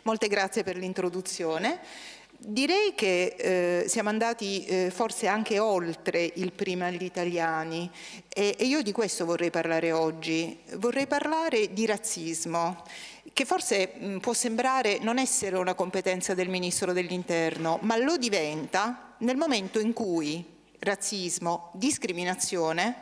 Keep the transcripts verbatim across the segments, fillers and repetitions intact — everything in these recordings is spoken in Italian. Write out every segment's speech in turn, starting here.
Molte grazie per l'introduzione. Direi che eh, siamo andati eh, forse anche oltre il prima agli italiani e, e io di questo vorrei parlare oggi. Vorrei parlare di razzismo, che forse mh, può sembrare non essere una competenza del Ministro dell'Interno, ma lo diventa nel momento in cui razzismo, discriminazione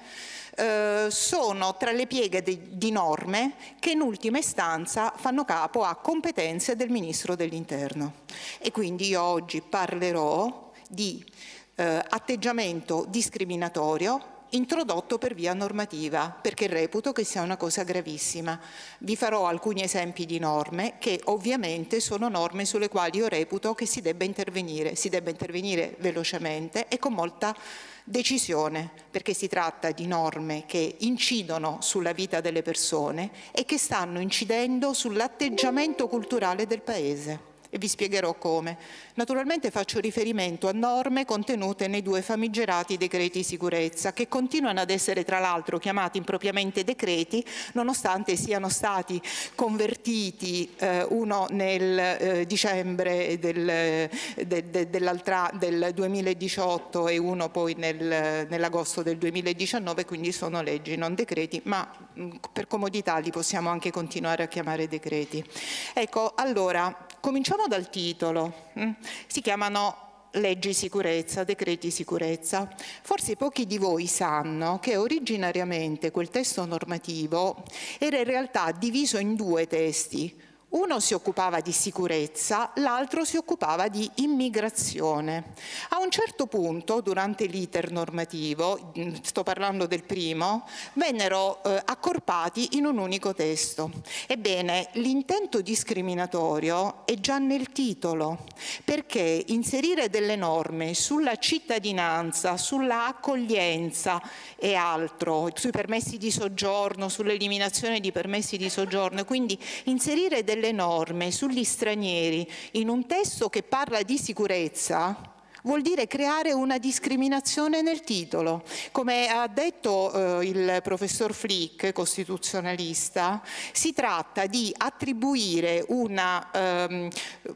eh, sono tra le pieghe de, di norme che in ultima istanza fanno capo a competenze del Ministro dell'Interno. E quindi io oggi parlerò di eh, atteggiamento discriminatorio introdotto per via normativa, perché reputo che sia una cosa gravissima. Vi farò alcuni esempi di norme che ovviamente sono norme sulle quali io reputo che si debba intervenire, si debba intervenire velocemente e con molta decisione, perché si tratta di norme che incidono sulla vita delle persone e che stanno incidendo sull'atteggiamento culturale del Paese. E vi spiegherò come. Naturalmente faccio riferimento a norme contenute nei due famigerati decreti sicurezza, che continuano ad essere tra l'altro chiamati impropriamente decreti, nonostante siano stati convertiti eh, uno nel eh, dicembre del, de, de, del duemiladiciotto e uno poi nel, nell'agosto del duemiladiciannove, quindi sono leggi, non decreti, ma mh, per comodità li possiamo anche continuare a chiamare decreti. Ecco, allora, cominciamo dal titolo. Si chiamano leggi sicurezza, decreti sicurezza. Forse pochi di voi sanno che originariamente quel testo normativo era in realtà diviso in due testi. Uno si occupava di sicurezza, l'altro si occupava di immigrazione. A un certo punto, durante l'iter normativo, sto parlando del primo, vennero eh, accorpati in un unico testo. Ebbene, l'intento discriminatorio è già nel titolo, perché inserire delle norme sulla cittadinanza, sulla accoglienza e altro, sui permessi di soggiorno, sull'eliminazione di permessi di soggiorno, quindi inserire delle norme sugli stranieri in un testo che parla di sicurezza vuol dire creare una discriminazione nel titolo. Come ha detto eh, il professor Flick, costituzionalista, si tratta di attribuire una ehm,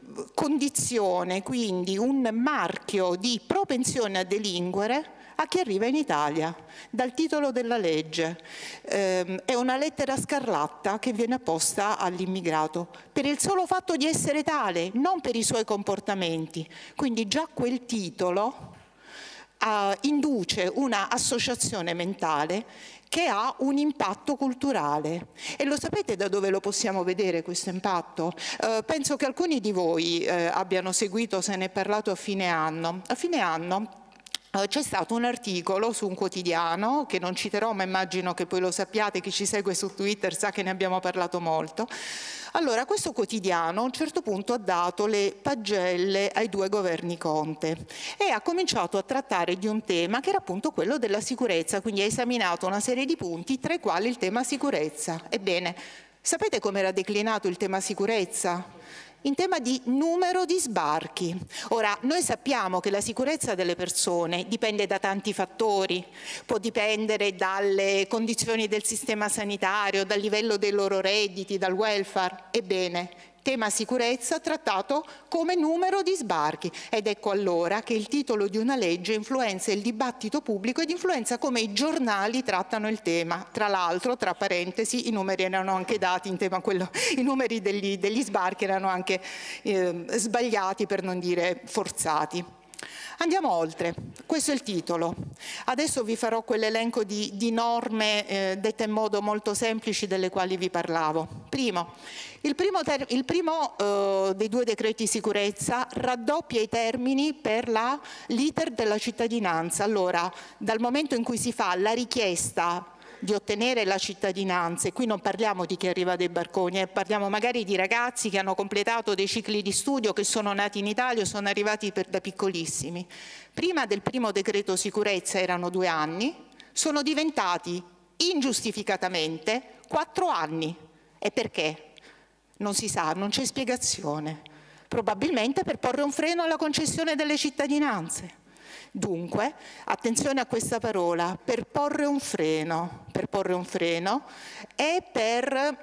condizione, quindi un marchio di propensione a delinquere a chi arriva in Italia, dal titolo della legge. Eh, è una lettera scarlatta che viene apposta all'immigrato per il solo fatto di essere tale, non per i suoi comportamenti. Quindi già quel titolo eh, induce una associazione mentale che ha un impatto culturale. E lo sapete da dove lo possiamo vedere questo impatto? Eh, penso che alcuni di voi eh, abbiano seguito, se ne è parlato a fine anno. A fine anno c'è stato un articolo su un quotidiano, che non citerò ma immagino che poi lo sappiate, chi ci segue su Twitter sa che ne abbiamo parlato molto. Allora, questo quotidiano a un certo punto ha dato le pagelle ai due governi Conte e ha cominciato a trattare di un tema che era appunto quello della sicurezza, quindi ha esaminato una serie di punti, tra i quali il tema sicurezza. Ebbene, sapete come era declinato il tema sicurezza? In tema di numero di sbarchi. Ora, noi sappiamo che la sicurezza delle persone dipende da tanti fattori, può dipendere dalle condizioni del sistema sanitario, dal livello dei loro redditi, dal welfare. Ebbene, tema sicurezza trattato come numero di sbarchi, ed ecco allora che il titolo di una legge influenza il dibattito pubblico ed influenza come i giornali trattano il tema. Tra l'altro, tra parentesi, i numeri erano anche dati in tema quello, i numeri degli, degli sbarchi erano anche eh, sbagliati, per non dire forzati. Andiamo oltre, questo è il titolo. Adesso vi farò quell'elenco di, di norme eh, dette in modo molto semplice delle quali vi parlavo. Primo, il primo, il primo eh, dei due decreti sicurezza raddoppia i termini per l'iter della cittadinanza. Allora, dal momento in cui si fa la richiesta di ottenere la cittadinanza, e qui non parliamo di chi arriva dai barconi, eh, parliamo magari di ragazzi che hanno completato dei cicli di studio, che sono nati in Italia o sono arrivati per, da piccolissimi. Prima del primo decreto sicurezza erano due anni, sono diventati ingiustificatamente quattro anni. E perché? Non si sa, non c'è spiegazione. Probabilmente per porre un freno alla concessione delle cittadinanze. Dunque, attenzione a questa parola, per porre un freno, per porre un freno e per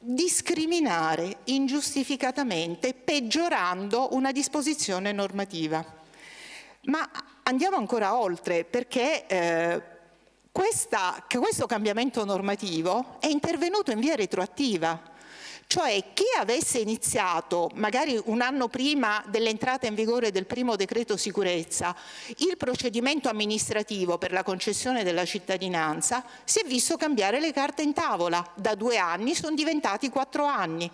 discriminare ingiustificatamente peggiorando una disposizione normativa. Ma andiamo ancora oltre, perché eh, questa, questo cambiamento normativo è intervenuto in via retroattiva. Cioè chi avesse iniziato magari un anno prima dell'entrata in vigore del primo decreto sicurezza il procedimento amministrativo per la concessione della cittadinanza si è visto cambiare le carte in tavola, da due anni sono diventati quattro anni.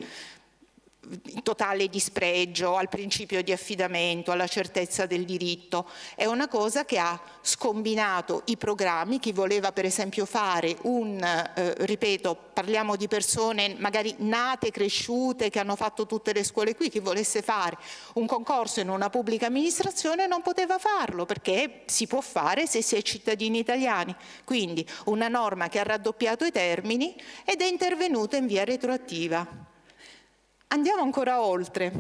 Totale dispregio al principio di affidamento, alla certezza del diritto. È una cosa che ha scombinato i programmi. Chi voleva per esempio fare un, eh, ripeto, parliamo di persone magari nate, cresciute, che hanno fatto tutte le scuole qui, chi volesse fare un concorso in una pubblica amministrazione non poteva farlo, perché si può fare se si è cittadini italiani. Quindi una norma che ha raddoppiato i termini ed è intervenuta in via retroattiva. Andiamo ancora oltre.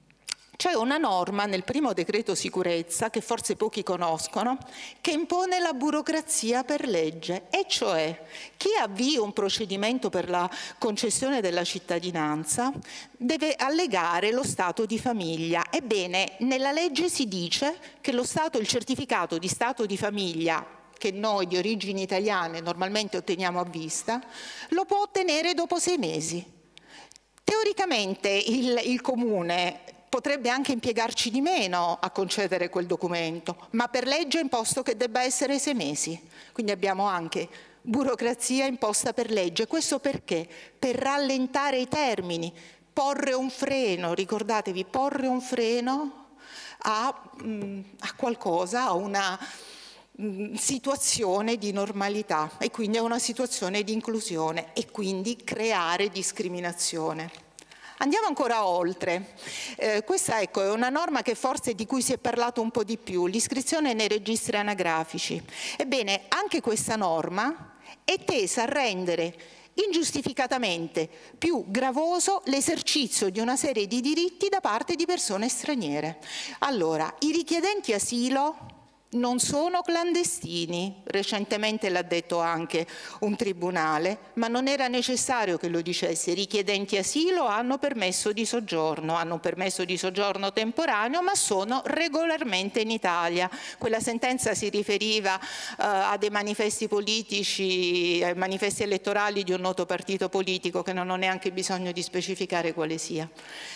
C'è una norma nel primo decreto sicurezza, che forse pochi conoscono, che impone la burocrazia per legge, e cioè chi avvia un procedimento per la concessione della cittadinanza deve allegare lo stato di famiglia. Ebbene, nella legge si dice che lo stato, il certificato di stato di famiglia che noi di origini italiane normalmente otteniamo a vista, lo può ottenere dopo sei mesi. Teoricamente il, il Comune potrebbe anche impiegarci di meno a concedere quel documento, ma per legge è imposto che debba essere sei mesi. Quindi abbiamo anche burocrazia imposta per legge. Questo perché? Per rallentare i termini, porre un freno, ricordatevi, porre un freno a, mh, a qualcosa, a una mh, situazione di normalità, e quindi a una situazione di inclusione, e quindi creare discriminazione. Andiamo ancora oltre. Eh, questa ecco, è una norma che forse di cui si è parlato un po' di più, l'iscrizione nei registri anagrafici. Ebbene, anche questa norma è tesa a rendere ingiustificatamente più gravoso l'esercizio di una serie di diritti da parte di persone straniere. Allora, i richiedenti asilo non sono clandestini, recentemente l'ha detto anche un tribunale, ma non era necessario che lo dicesse. I richiedenti asilo hanno permesso di soggiorno, hanno un permesso di soggiorno temporaneo, ma sono regolarmente in Italia. Quella sentenza si riferiva uh, a dei manifesti politici, ai manifesti elettorali di un noto partito politico, che non ho neanche bisogno di specificare quale sia.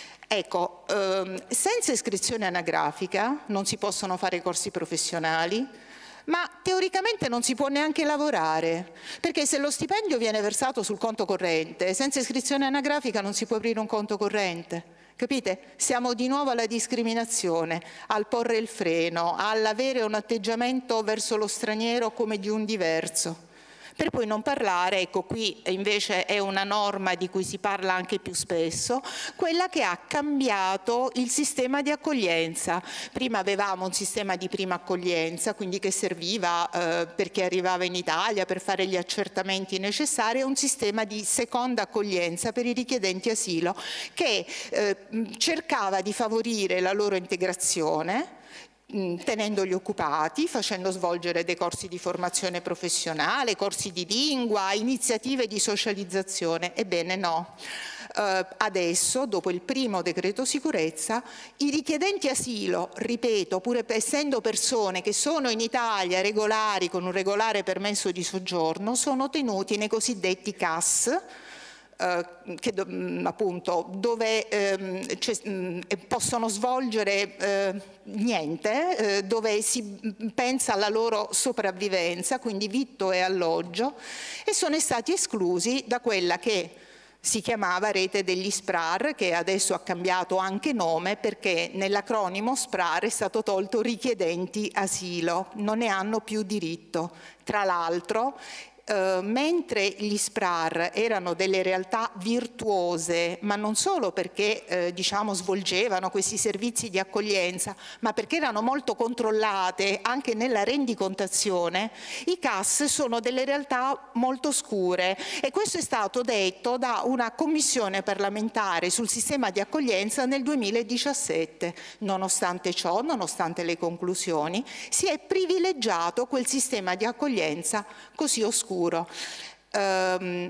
Ecco, ehm, senza iscrizione anagrafica non si possono fare corsi professionali, ma teoricamente non si può neanche lavorare, perché se lo stipendio viene versato sul conto corrente, senza iscrizione anagrafica non si può aprire un conto corrente. Capite? Siamo di nuovo alla discriminazione, al porre il freno, all'avere un atteggiamento verso lo straniero come di un diverso. Per poi non parlare, ecco qui invece è una norma di cui si parla anche più spesso, quella che ha cambiato il sistema di accoglienza. Prima avevamo un sistema di prima accoglienza, quindi che serviva eh, per chi arrivava in Italia per fare gli accertamenti necessari, e un sistema di seconda accoglienza per i richiedenti asilo che eh, cercava di favorire la loro integrazione, tenendoli occupati, facendo svolgere dei corsi di formazione professionale, corsi di lingua, iniziative di socializzazione. Ebbene no. Uh, adesso, dopo il primo decreto sicurezza, i richiedenti asilo, ripeto, pur essendo persone che sono in Italia regolari, con un regolare permesso di soggiorno, sono tenuti nei cosiddetti C A S, Uh, che do, mh, appunto dove ehm, mh, possono svolgere eh, niente, eh, dove si pensa alla loro sopravvivenza, quindi vitto e alloggio, e sono stati esclusi da quella che si chiamava rete degli S P R A R, che adesso ha cambiato anche nome, perché nell'acronimo S P R A R è stato tolto richiedenti asilo, non ne hanno più diritto. Tra l'altro, Uh, mentre gli S P R A R erano delle realtà virtuose, ma non solo perché eh, diciamo, svolgevano questi servizi di accoglienza, ma perché erano molto controllate anche nella rendicontazione, i C A S sono delle realtà molto scure, e questo è stato detto da una commissione parlamentare sul sistema di accoglienza nel duemiladiciassette. Nonostante ciò, nonostante le conclusioni, si è privilegiato quel sistema di accoglienza così oscuro. Um,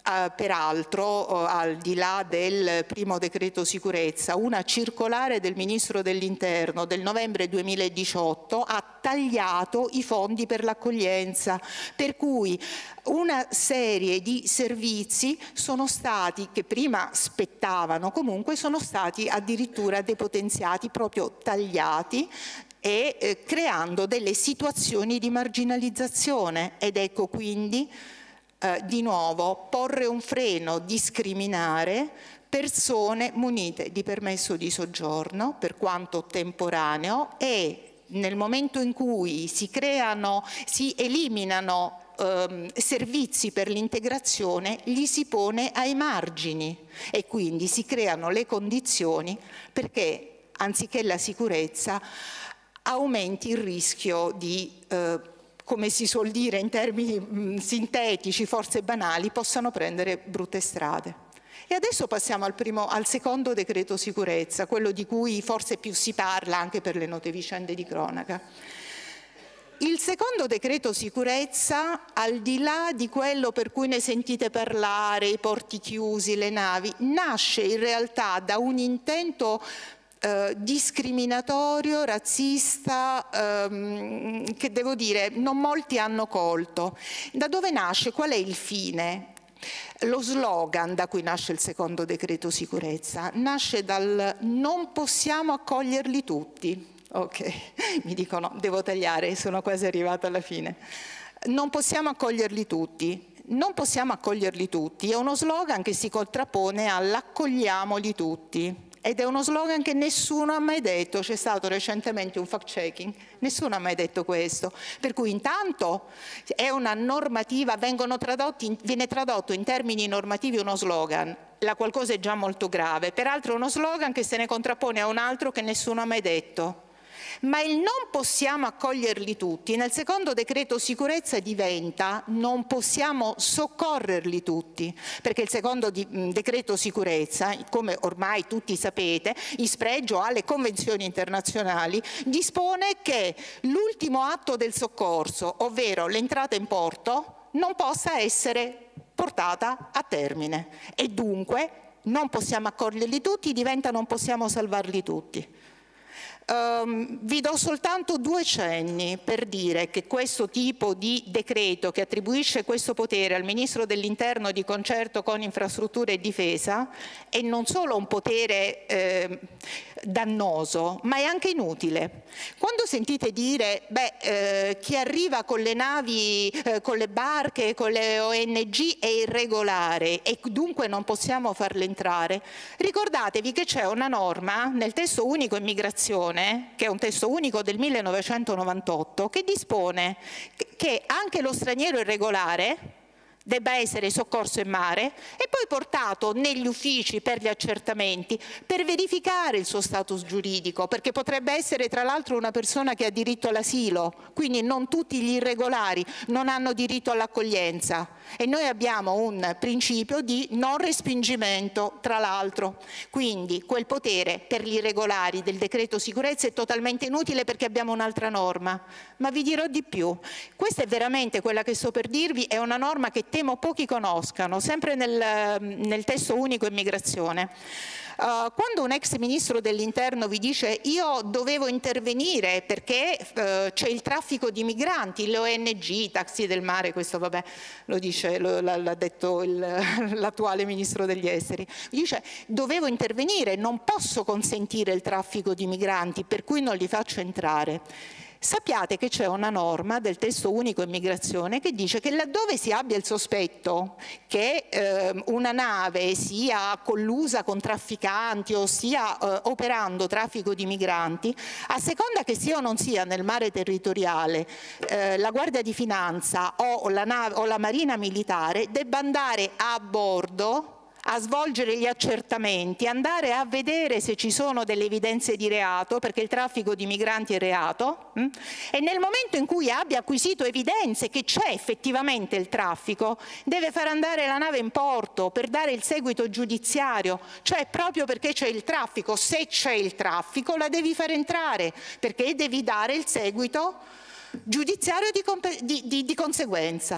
Uh, peraltro, uh, al di là del primo decreto sicurezza, una circolare del Ministro dell'Interno del novembre duemiladiciotto ha tagliato i fondi per l'accoglienza, per cui una serie di servizi sono stati, che prima spettavano comunque, sono stati addirittura depotenziati, proprio tagliati, e eh, creando delle situazioni di marginalizzazione. Ed ecco quindi Uh, di nuovo porre un freno, discriminare persone munite di permesso di soggiorno, per quanto temporaneo, e nel momento in cui si creano, si eliminano um, servizi per l'integrazione, li si pone ai margini e quindi si creano le condizioni perché, anziché la sicurezza, aumenti il rischio di uh, come si suol dire in termini mh, sintetici, forse banali, possano prendere brutte strade. E adesso passiamo al, primo, al secondo decreto sicurezza, quello di cui forse più si parla anche per le note vicende di cronaca. Il secondo decreto sicurezza, al di là di quello per cui ne sentite parlare, i porti chiusi, le navi, nasce in realtà da un intento Uh, discriminatorio, razzista, um, che devo dire non molti hanno colto. Da dove nasce? Qual è il fine? Lo slogan da cui nasce il secondo decreto sicurezza nasce dal non possiamo accoglierli tutti. Ok, mi dicono devo tagliare, sono quasi arrivata alla fine. Non possiamo accoglierli tutti. Non possiamo accoglierli tutti è uno slogan che si contrappone all'accogliamoli tutti. Ed è uno slogan che nessuno ha mai detto, c'è stato recentemente un fact-checking, nessuno ha mai detto questo. Per cui intanto è una normativa, vengono tradotti, viene tradotto in termini normativi uno slogan, la qual cosa è già molto grave, peraltro è uno slogan che se ne contrappone a un altro che nessuno ha mai detto. Ma il non possiamo accoglierli tutti, nel secondo decreto sicurezza diventa non possiamo soccorrerli tutti, perché il secondo di, mh, decreto sicurezza, come ormai tutti sapete, in spregio alle convenzioni internazionali, dispone che l'ultimo atto del soccorso, ovvero l'entrata in porto, non possa essere portata a termine e dunque non possiamo accoglierli tutti, diventa non possiamo salvarli tutti. Um, vi do soltanto due cenni per dire che questo tipo di decreto che attribuisce questo potere al Ministro dell'Interno di concerto con Infrastrutture e Difesa è non solo un potere eh, dannoso, ma è anche inutile. Quando sentite dire beh, eh, chi arriva con le navi, eh, con le barche, con le O N G è irregolare e dunque non possiamo farle entrare, ricordatevi che c'è una norma nel testo unico immigrazione, che è un testo unico del millenovecentonovantotto, che dispone che anche lo straniero irregolare debba essere soccorso in mare e poi portato negli uffici per gli accertamenti per verificare il suo status giuridico, perché potrebbe essere tra l'altro una persona che ha diritto all'asilo, quindi non tutti gli irregolari non hanno diritto all'accoglienza e noi abbiamo un principio di non respingimento tra l'altro, quindi quel potere per gli irregolari del decreto sicurezza è totalmente inutile perché abbiamo un'altra norma. Ma vi dirò di più, questa è veramente quella che sto per dirvi, è una norma che temo pochi conoscano, sempre nel, nel testo unico immigrazione. Uh, quando un ex ministro dell'Interno vi dice io dovevo intervenire perché uh, c'è il traffico di migranti, le O N G, i taxi del mare, questo vabbè lo dice, l'ha detto l'attuale ministro degli esteri, dice dovevo intervenire, non posso consentire il traffico di migranti per cui non li faccio entrare. Sappiate che c'è una norma del testo unico immigrazione che dice che laddove si abbia il sospetto che eh, una nave sia collusa con trafficanti o stia eh, operando traffico di migranti, a seconda che sia o non sia nel mare territoriale, eh, la Guardia di Finanza o la, nave, o la Marina Militare debba andare a bordo a svolgere gli accertamenti, andare a vedere se ci sono delle evidenze di reato, perché il traffico di migranti è reato, mh? e nel momento in cui abbia acquisito evidenze che c'è effettivamente il traffico, deve far andare la nave in porto per dare il seguito giudiziario, cioè proprio perché c'è il traffico, se c'è il traffico la devi far entrare, perché devi dare il seguito giudiziario di, di, di, di conseguenza.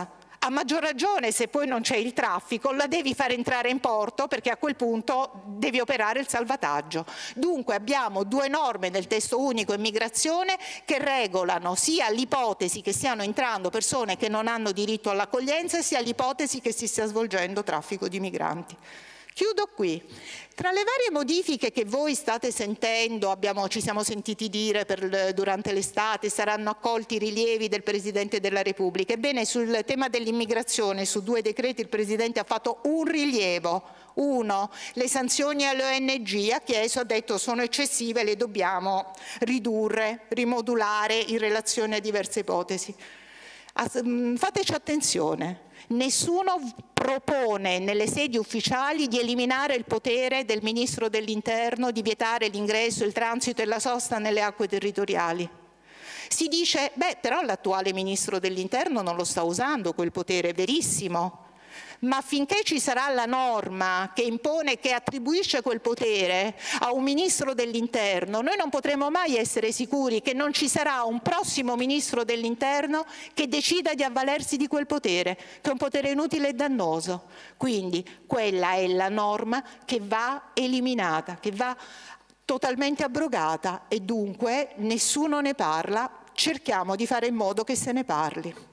A maggior ragione, se poi non c'è il traffico, la devi far entrare in porto, perché a quel punto devi operare il salvataggio. Dunque abbiamo due norme del testo unico immigrazione che regolano sia l'ipotesi che stiano entrando persone che non hanno diritto all'accoglienza, sia l'ipotesi che si stia svolgendo traffico di migranti. Chiudo qui. Tra le varie modifiche che voi state sentendo, abbiamo, ci siamo sentiti dire per, durante l'estate, saranno accolti i rilievi del Presidente della Repubblica. Ebbene, sul tema dell'immigrazione, su due decreti il Presidente ha fatto un rilievo. Uno, le sanzioni alle O N G, ha chiesto, ha detto sono eccessive, le dobbiamo ridurre, rimodulare in relazione a diverse ipotesi. Fateci attenzione. Nessuno propone nelle sedi ufficiali di eliminare il potere del Ministro dell'Interno di vietare l'ingresso, il transito e la sosta nelle acque territoriali. Si dice, beh, però l'attuale Ministro dell'Interno non lo sta usando quel potere, è verissimo. Ma finché ci sarà la norma che impone, che attribuisce quel potere a un Ministro dell'Interno, noi non potremo mai essere sicuri che non ci sarà un prossimo Ministro dell'Interno che decida di avvalersi di quel potere, che è un potere inutile e dannoso. Quindi quella è la norma che va eliminata, che va totalmente abrogata e dunque nessuno ne parla, cerchiamo di fare in modo che se ne parli.